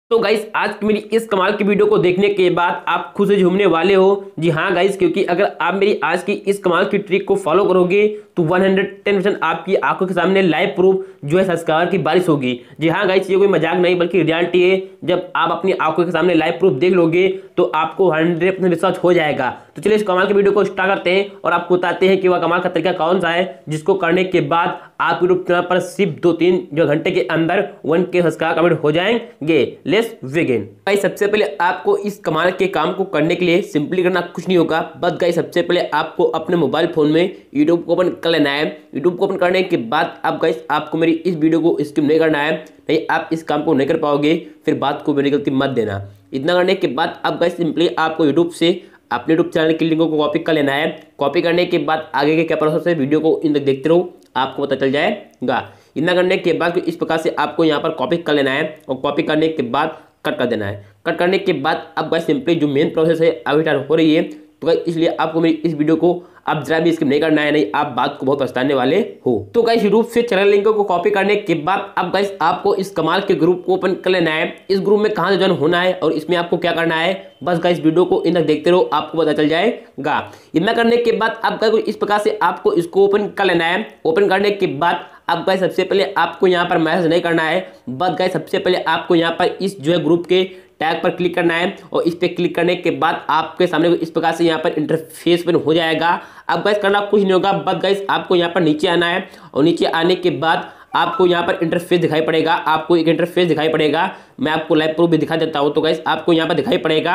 तो गाइस आज की मेरी इस कमाल की वीडियो को देखने के बाद आप खुद से झूमने वाले हो। जी हाँ गाइस, क्योंकि अगर आप मेरी आज की इस कमाल की ट्रिक को फॉलो करोगे तो 110% आपकी आंखों के सामने लाइव प्रूफ जो है सब्सक्राइबर की बारिश होगी। जी हाँ गाइस, ये कोई मजाक नहीं बल्कि रियलिटी है। जब आप अपनी आंखों के सामने लाइव प्रूफ देख लोगे तो आपको 100% विश्वास हो जाएगा। तो चलिए इस कमाल की वीडियो को स्टार्ट करते हैं और आपको बताते हैं कि वह कमाल का तरीका कौन सा है जिसको करने के बाद आप यूट्यूब चैनल पर सिर्फ 2-3 जो घंटे के अंदर 1K सब्सक्राइबर कंप्लीट हो जाएंगे। Let's begin. गाइस सबसे पहले आपको इस कमाल के काम को करने के लिए सिंपली करना कुछ नहीं होगा, बस गाइस सबसे पहले आपको अपने मोबाइल फोन में यूट्यूब को ओपन कर लेना है। यूट्यूब को ओपन करने के बाद अब गाइस आपको मेरी इस वीडियो को स्किप नहीं करना है, नहीं आप इस काम को नहीं कर पाओगे, फिर बात को मेरी गलती मत देना। इतना करने के बाद अब गाइस सिंपली आपको यूट्यूब से अपने यूट्यूब चैनल की लिंक को कॉपी कर लेना है। कॉपी करने के बाद आगे के क्या प्रोसेस है वीडियो को इन तक देखते रहो, आपको पता चल जाएगा। इतना करने के बाद इस प्रकार से आपको यहाँ पर कॉपी कर लेना है और कॉपी करने के बाद कट कर देना है। कट करने के बाद अब गाइस सिंपली जो मेन प्रोसेस है अभी स्टार्ट हो रही है, तो गाइस इसलिए आपको मेरी इस वीडियो को अब जरा भी स्किप नहीं करना है, नहीं आप बात को बहुत पछताने वाले हो। तो गाइस यूट्यूब से चैनल लिंक को कॉपी करने के बाद अब गाइस आपको इस कमाल के ग्रुप को ओपन कर लेना है। इस ग्रुप में कहां से ज्वाइन होना है और इसमें आपको क्या करना है, बस गाइस वीडियो को इन तक देखते रहो, आपको पता चल जाएगा। इतना करने के बाद अब गाइस इस प्रकार से आपको इसको ओपन कर लेना है। ओपन करने के बाद अब गाइस सबसे पहले आपको यहाँ पर मैसेज नहीं करना है, बस गाइस सबसे पहले आपको यहाँ पर इस जो है ग्रुप के टैग पर क्लिक करना है और इस पर क्लिक करने के बाद आपके सामने इस प्रकार से यहाँ पर इंटरफेस पर हो जाएगा। अब गाइस करना कुछ नहीं होगा, बस गाइस आपको यहाँ पर नीचे आना है और नीचे आने के बाद आपको यहाँ पर इंटरफेस दिखाई पड़ेगा। आपको एक इंटरफेस दिखाई पड़ेगा, मैं आपको लाइव प्रूफ भी दिखा देता हूँ। तो गाइस आपको यहाँ पर दिखाई पड़ेगा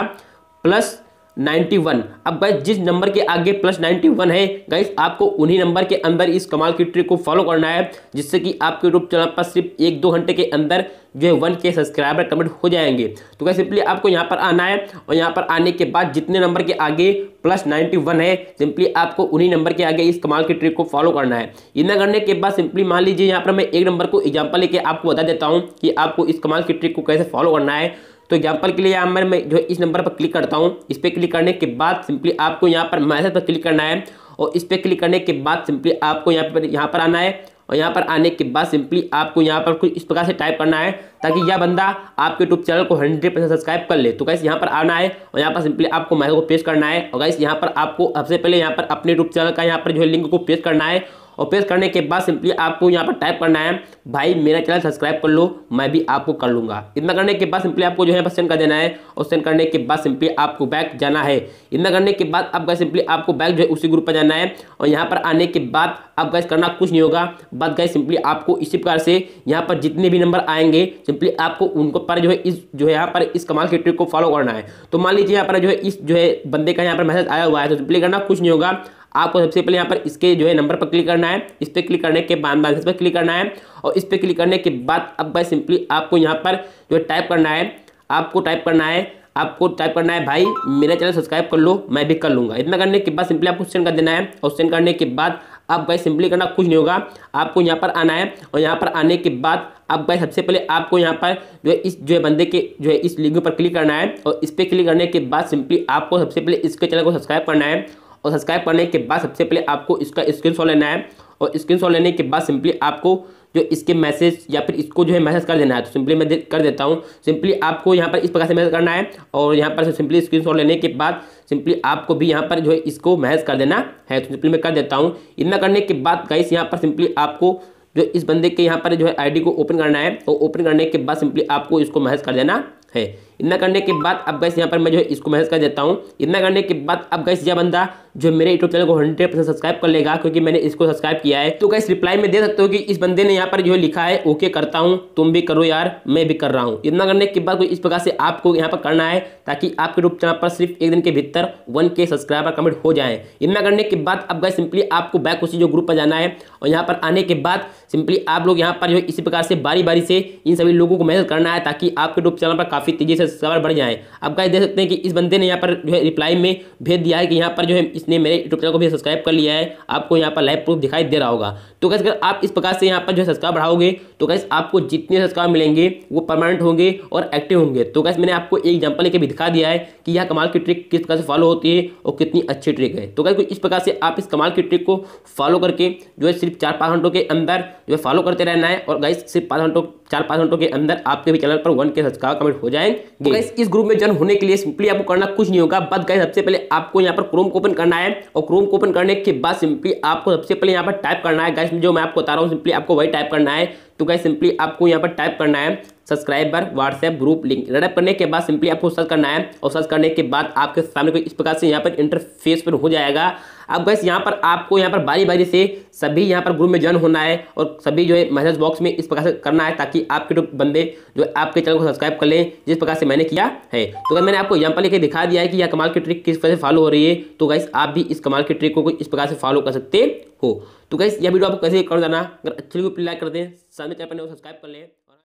+91। अब गाइस जिस नंबर के आगे +91 है गाइस आपको उन्हीं नंबर के अंदर इस कमाल की ट्रिक को फॉलो करना है, जिससे कि आपके यूट्यूब चैनल पर सिर्फ 1-2 घंटे के अंदर जो है 1K सब्सक्राइबर कंप्लीट हो जाएंगे। तो गाइस सिंपली आपको यहाँ पर आना है और यहाँ पर आने के बाद जितने नंबर के आगे +91 है सिंपली आपको उन्हीं नंबर के आगे इस कमाल की ट्रिक को फॉलो करना है। इतना करने के बाद सिंपली मान लीजिए यहाँ पर मैं एक नंबर को एग्जाम्पल लेके आपको बता देता हूँ कि आपको इस कमाल की ट्रिक को कैसे फॉलो करना है। तो एग्जाम्पल के लिए यहाँ मैं जो है इस नंबर पर क्लिक करता हूँ। इस पर क्लिक करने के बाद सिंपली आपको यहाँ पर मैसेज पर क्लिक करना है और इस पर क्लिक करने के बाद सिंपली आपको यहाँ पर आना है और यहाँ पर आने के बाद सिंपली आपको यहाँ पर कुछ इस प्रकार से टाइप करना है ताकि यह बंदा आपके यूट्यूब चैनल को 100% सब्सक्राइब कर ले। तो गाइस यहाँ पर आना है और यहाँ पर सिंपली आपको मैसेज को पेस्ट करना है और गाइस यहाँ पर आपको सबसे पहले यहाँ पर अपने यूट्यूब चैनल का यहाँ पर जो है लिंक को पेस्ट करना है और पेस्ट करने के बाद सिंपली आपको यहाँ पर टाइप करना है भाई मेरा चैनल सब्सक्राइब कर लो, मैं भी आपको कर लूँगा। इतना करने के बाद सिंपली आपको जो है बस सेंड कर देना है और सेंड करने के बाद सिंपली आपको बैक जाना है। इतना करने के बाद अब गाइस सिंपली आपको बैक जो है उसी ग्रुप पर जाना है और यहाँ पर आने के बाद अब गाइस करना कुछ नहीं होगा, बस गाइस सिंपली आपको इसी प्रकार से यहाँ पर जितने भी नंबर आएंगे सिंपली आपको उनको पर जो है इस जो है यहाँ पर इस कमाल की ट्रिक को फॉलो करना है। तो मान लीजिए यहाँ पर जो है इस जो है बंदे का यहाँ पर मैसेज आया हुआ है, तो सिंपली करना कुछ नहीं होगा, आपको सबसे पहले यहाँ पर इसके जो है नंबर पर क्लिक करना है। इस पर क्लिक करने के बाद मैसेज पर क्लिक करना है और इस पर क्लिक करने के बाद अब गाइस सिंपली आपको यहाँ पर जो है टाइप करना है, आपको टाइप करना है भाई मेरा चैनल सब्सक्राइब कर लो, मैं भी कर लूँगा। इतना करने के बाद सिंपली आपको सेंड कर देना है और सेंड करने के बाद अब गाइस सिंपली करना कुछ नहीं होगा, आपको यहाँ पर आना है और यहाँ पर आने के बाद अब गाइस सबसे पहले आपको यहाँ पर जो है इस जो है बंदे के जो है इस लिंक पर क्लिक करना है और इस पर क्लिक करने के बाद सिंपली आपको सबसे पहले इसके चैनल को सब्सक्राइब करना है और सब्सक्राइब करने के बाद सबसे पहले आपको इसका स्क्रीनशॉट लेना है और स्क्रीनशॉट लेने के बाद सिंपली आपको जो इसके मैसेज या फिर इसको जो है मैसेज कर देना है। तो सिंपली मैं कर देता हूँ। सिंपली आपको यहाँ पर इस प्रकार से मैसेज करना है और यहाँ पर सिंपली स्क्रीनशॉट लेने के बाद सिंपली आपको भी यहाँ पर जो है इसको मैसेज कर देना है। तो सिंपली मैं कर देता हूँ। इतना करने के बाद गाइस यहाँ पर सिंपली आपको जो इस बंदे के यहाँ पर जो है आईडी को ओपन करना है और ओपन करने के बाद सिंपली आपको इसको मैसेज कर देना है। इतना करने के बाद अब गाइस यहाँ पर मैं जो है इसको मैसेज कर देता हूँ। इतना करने के बाद अब गाइस यह बंदा जो मेरे यूट्यूब चैनल को 100% सब्सक्राइब कर लेगा क्योंकि मैंने इसको सब्सक्राइब किया है। तो गाइस रिप्लाई में दे सकते हो कि इस बंदे ने यहाँ पर जो है लिखा है ओके करता हूँ, तुम भी करो यार, मैं भी कर रहा हूँ। इतना करने के बाद इस प्रकार से आपको यहाँ पर करना है ताकि आपके यूट्यूब चैनल पर सिर्फ एक दिन के भीतर 1K सब्सक्राइबर कंप्लीट हो जाए। इतना करने के बाद अब गाइस सिंपली आपको बैक उसी जो ग्रुप पर जाना है और यहाँ पर आने के बाद सिंपली आप लोग यहाँ पर जो है इसी प्रकार से बारी बारी से इन सभी लोगों को मैसेज करना है ताकि आपके यूट्यूब चैनल पर काफ़ी तेजी से सब्सक्राइबर बढ़ जाए। अब गाइस देख सकते हैं कि इस बंदे ने यहाँ पर जो है रिप्लाई में भेज दिया है कि यहाँ पर जो है इसने मेरे यूट्यूब चैनल को भी सब्सक्राइब कर लिया है, आपको यहाँ पर लाइव प्रूफ दिखाई दे रहा होगा। तो गाइस अगर आप इस प्रकार से यहाँ पर जो है सब्सक्राइब बढ़ाओगे तो गाइस आपको जितने सब्सक्राइब मिलेंगे वो परमानेंट होंगे और एक्टिव होंगे। तो गाइस मैंने आपको एक एग्जांपल लेके भी दिखा दिया है कि यह कमाल की ट्रिक किस प्रकार से फॉलो होती है और कितनी अच्छी ट्रिक है। तो गाइस इस प्रकार से आप इस कमाल की ट्रिक को फॉलो करके जो है सिर्फ 4-5 घंटों के अंदर जो है फॉलो करते रहना है और गाइस सिर्फ 5 घंटों 4-5 घंटों के अंदर आपके भी चैनल पर 1K सब्सक्राइबर कमेंट हो जाएंगे। तो गाइस इस ग्रुप में ज्वाइन होने के लिए सिंपली आपको करना कुछ नहीं होगा, बस गाइस सबसे पहले आपको यहाँ पर क्रोम को ओपन करना है और क्रोम को ओपन करने के बाद सिंपली आपको सबसे पहले यहाँ पर टाइप करना है गाइस, जो मैं आपको बता रहा हूँ सिंपली आपको वही टाइप करना है। तो गाइस सिंपली आपको यहाँ पर टाइप करना है subscriber WhatsApp group link. Type करने के बाद सिंपली आपको सर्च करना है और सर्च करने के बाद आपके सामने कोई इस प्रकार से यहाँ पर इंटरफेस पर हो जाएगा। अब गाइस यहाँ पर आपको यहाँ पर बारी बारी से सभी यहाँ पर ग्रुप में ज्वाइन होना है और सभी जो है मैसेज बॉक्स में इस प्रकार से करना है ताकि आपके जो बंदे जो आपके चैनल को सब्सक्राइब कर लें, जिस प्रकार से मैंने किया है। तो मैंने आपको यहाँ पर लेके दिखा दिया है कि यह कमाल की ट्रिक किस तरह से फॉलो हो रही है। तो गाइस आप भी इस कमाल की ट्रिक को इस प्रकार से फॉलो कर सकते हो। तो गाइस यह वीडियो आपको कैसे कर देना, अगर अच्छी लगी तो लाइक कर दें, सामने चैनल पर सब्सक्राइब कर लें।